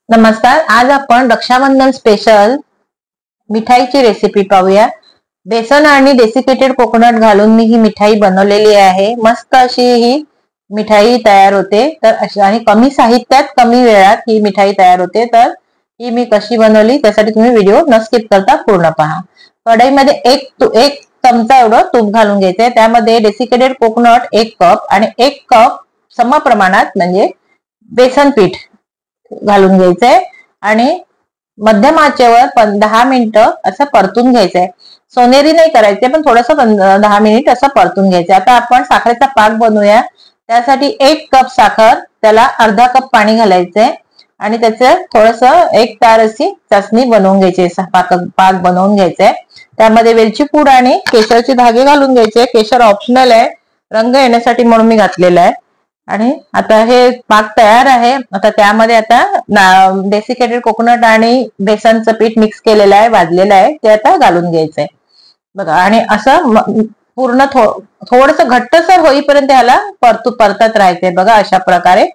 नमस्कार। आज आपण रक्षाबंधन स्पेशल मिठाईची रेसिपी पाहूया। बेसन आणि डेसिकेटेड कोकोनट घालून मी ही मिठाई बनवलेली आहे। मस्त अशी ही मिठाई तयार होते। तर आणि कमी साहित्यात कमी वेळात ही मिठाई तयार होते। तर ही मी कशी बनवली त्यासाठी तुम्ही व्हिडिओ न स्किप करता पूर्ण पहा। कढईमध्ये एक चमचा एवढं तूप घालून घ्यायचंय। त्यामध्ये डेसिकेटेड कोकोनट 1 कप आणि 1 कप सम प्रमाणात म्हणजे बेसन पीठ घालून घ्यायचंय आणि मध्यम आचेवर 10 मिनिटं असं परतून घ्यायचंय। सोनेरी नाही करायचे पण थोडंसं 10 मिनिट असं परतून घ्यायचं। आता आपण साखरेचा पाक बनवूया। त्यासाठी 1 कप साखर, त्याला अर्धा कप पाणी घालायचंय आणि त्याचं थोडंसं 1 तार अशी चासणी बनवून घ्यायची, पाक बनवून घ्यायचंय। त्यामध्ये वेलची पूड आणि केशरचे धागे घालून घ्यायचे। केशर ऑप्शनल आहे, रंग येण्यासाठी म्हणून मी घातलेला आहे। आणि आता हे पाक तयार आहे। आता त्यामध्ये आता डेसिकेटेड कोकोनट आणि बेसनचं पीठ मिक्स केलेलं आहे, भाजलेलं आहे, ते आता घालून घ्यायचंय बघा। आणि असं पूर्ण थोडंसं घट्टसर होईपर्यंत ह्याला परतत राहायचंय बघा। अशा प्रकारे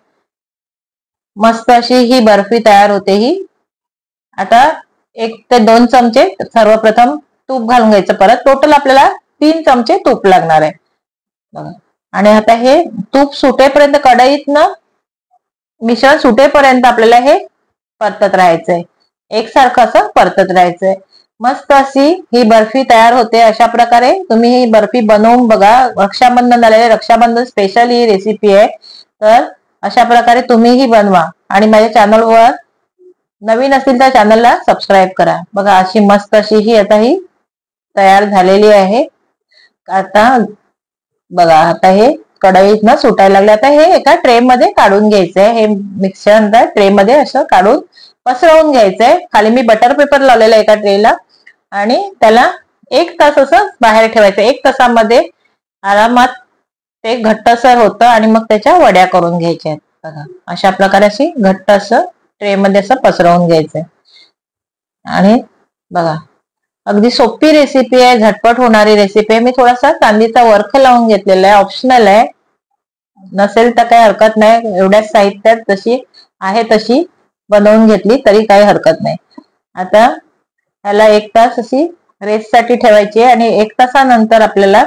मस्त अशी ही बर्फी तयार होते। ही आता 1 ते 2 चमचे सर्वप्रथम तूप घालून घ्यायचं। परत टोटल आपल्याला 3 चमचे तूप लागणार आहे बघा। आणि आता हे तूप सुटेपर्यंत, कढईतनं मिश्रण सुटेपर्यंत आपल्याला हे परतत राहायचंय, एकसारखं असं परतत राहायचंय। मस्त अशी ही बर्फी तयार होते। अशा प्रकारे तुम्ही ही बर्फी बनवून बघा। रक्षाबंधन आलेले, रक्षाबंधन स्पेशल ही रेसिपी आहे। तर अशा प्रकारे तुम्हीही बनवा आणि माझ्या चॅनलवर नवीन असतील तर चॅनलला सबस्क्राईब करा बघा। अशी मस्त अशी ही आता ही तयार झालेली आहे। आता बघा, आता हे कढईतनं सुटायला लागले। आता हे एका ट्रे मध्ये काढून घ्यायचंय। हे मिक्सर ट्रे मध्ये असं काढून पसरवून घ्यायचंय। खाली मी बटर पेपर लावलेला एका ट्रेला आणि त्याला 1 तास असं बाहेर ठेवायचं। 1 तासामध्ये आरामात ते घट्टसर होतं आणि मग त्याच्या वड्या करून घ्यायच्या बघा। अशा प्रकारे अशी घट्ट असं ट्रे मध्ये असं पसरवून घ्यायचंय। आणि बघा, अगदी सोपी रेसिपी आहे, झटपट होणारी रेसिपी आहे। मी थोडासा चांदीचा वर्ख लावून घेतलेला आहे, ऑप्शनल आहे, नसेल तर काही हरकत नाही। एवढ्याच साहित्यात तशी आहे तशी बनवून घेतली तरी काही हरकत नाही। आता ह्याला 1 तास अशी रेस्ट साठी ठेवायची आणि 1 तासानंतर आपल्याला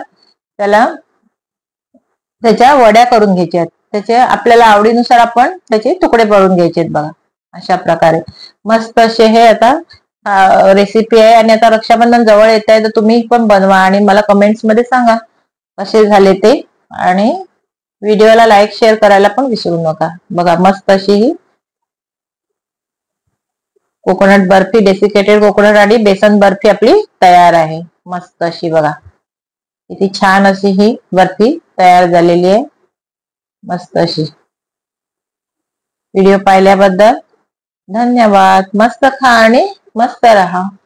त्याच्या वड्या करून घ्यायच्या। त्याच्या आपल्याला आवडीनुसार आपण त्याचे तुकडे पाडून घ्यायचे बघा। अशा प्रकारे मस्त असे हे आता रेसिपी आहे। आणि आता रक्षाबंधन जवळ येत आहे, तर तुम्ही पण बनवा आणि मला कमेंट्स मध्ये सांगा कसे झाले ते। आणि व्हिडिओला लाईक शेअर करायला पण विसरू नका बघा। मस्त अशी ही कोकोनट बर्फी, डेसिकेटेड कोकोनट आणि बेसन बर्फी आपली तयार आहे। मस्त अशी बघा, किती छान अशी ही बर्फी तयार झालेली आहे। मस्त अशी। व्हिडिओ पाहिल्याबद्दल धन्यवाद। मस्त खा आणि मस्त रहा।